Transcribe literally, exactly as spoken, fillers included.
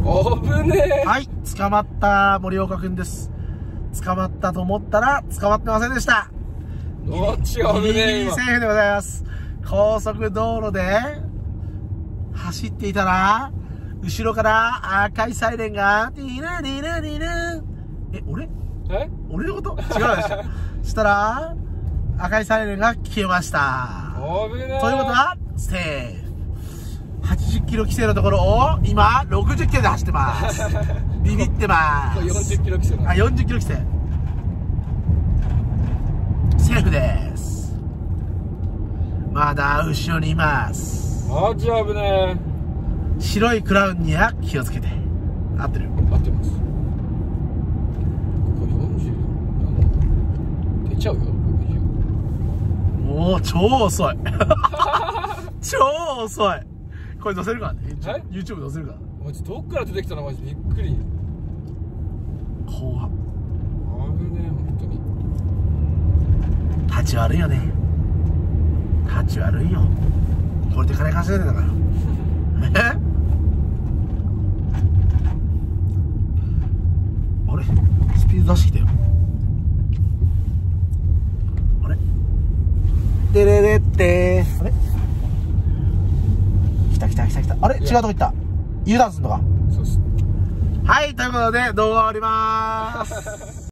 危ねえ。 はい、捕まった森岡くんです。捕まったと思ったら捕まってませんでした。 どっちが危ねえ。 ギリギリセーフでございます。高速道路で走っていたら後ろから赤いサイレンがディナディナディナ。え、俺え俺のこと違うでしょ。したら赤いサイレンが消えました。 危ねえ。 ということはセーフ。はちじゅっキロ規制のところを今ろくじゅっキロで走ってますビビってます。 よんじゅっキロ規制なの。 あ、よんじゅっキロ規制セーフです。まだ後ろにいます。 マジ危ねえ。 白いクラウンには気をつけて。合ってる？ 合ってます。ここよんじゅう出ちゃうよ。 もう超遅い超遅い。これ載せるからね。YouTube 載せるから。 マジどっから出てきたのマジびっくり。 怖っ。 危ねえ本当に。 立ち悪いよね。立ち悪いよ。これで金稼いでんだからえあれスピード出してきたよ。あれでれれってあれ来た来た来た来た。あれ違うとこ行った。油断すんのか。 そうっす。 はい、ということで動画終わりまーす